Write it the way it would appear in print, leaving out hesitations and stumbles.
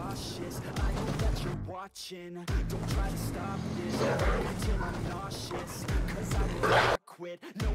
cautious, I know that you're watching. Don't try to stop this, till I'm nauseous, 'cause I will not quit. No,